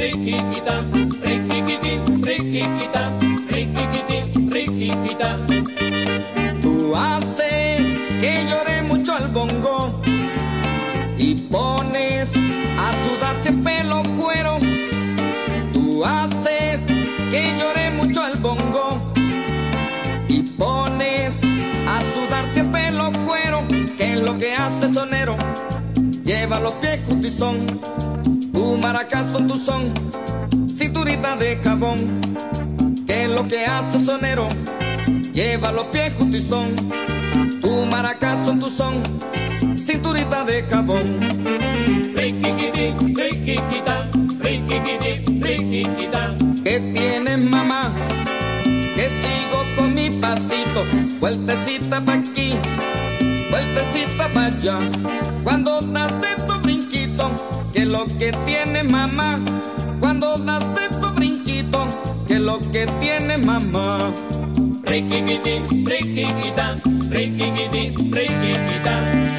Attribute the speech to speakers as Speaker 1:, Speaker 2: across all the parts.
Speaker 1: riquiquitán, riquiquitín, riquiquitán, riquiquitín, riquiquitán.
Speaker 2: Tú haces que llore mucho el bongo y pones a sudar siempre los cueros. Tú haces que llore mucho el bongo y pones a sudar siempre los cueros. ¿Qué es lo que hace el sonero? Lleva los pies justizón, tu maracas son tu son, cinturita de jabón. ¿Qué es lo que hace el sonero? Lleva los pies justizón, tu maracas son tu son, cinturita de jabón.
Speaker 1: Riquiquitín, riquiquitán, riquiquitín, riquiquitán.
Speaker 2: ¿Qué tienes, mamá? Que sigo con mi pasito, vueltecita pa' aquí, vueltecita pa' allá. Cuando das estos brinquitos, ¿qué es lo que tienes, mamá? Cuando das estos brinquitos, ¿qué es lo que tienes, mamá?
Speaker 1: Riquiquitín, riquiquitán, riquiquitín, riquiquitán.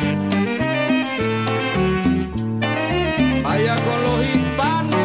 Speaker 2: Allá con los hispanos.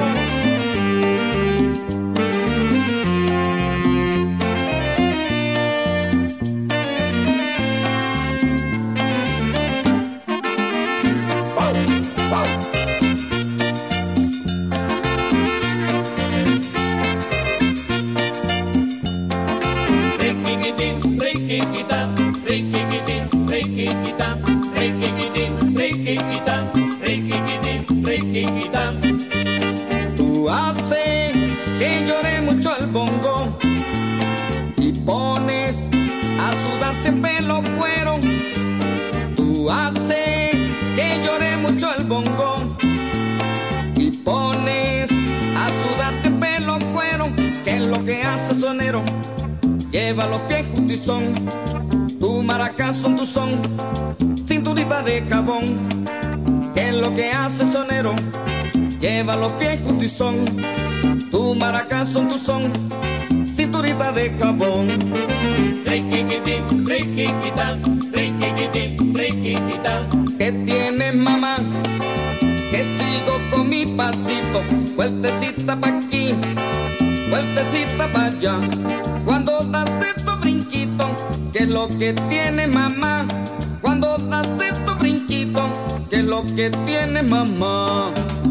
Speaker 1: Riquiquitín, riquiquitán, riquiquitín, riquiquitán, riquiquitín, riquiquitán, riquiquitín, riquiquitán.
Speaker 2: Tú haces que llore mucho el bongo y pones a sudar siempre los cueros. Tú haces que llore mucho el bongo y pones a sudar siempre los cueros. ¿Qué es lo que hace el sonero? Lleva los pies justizón, tu maracas son tu son, cinturita de jabón. ¿Qué es lo que hace el sonero? Lleva los pies justizón, tu maracas son tu son, cinturita de jabón.
Speaker 1: Riquiquitín, riquiquitán, riquiquitín, riquiquitán.
Speaker 2: ¿Qué tienes, mamá? Que sigo con mi pasito, vueltecita pa' aquí, vueltecita pa' allá. Cuando das estos brinquitos, ¿qué es lo que tienes, mamá? Cuando das estos brinquitos, ¿qué es lo que tienes, mamá?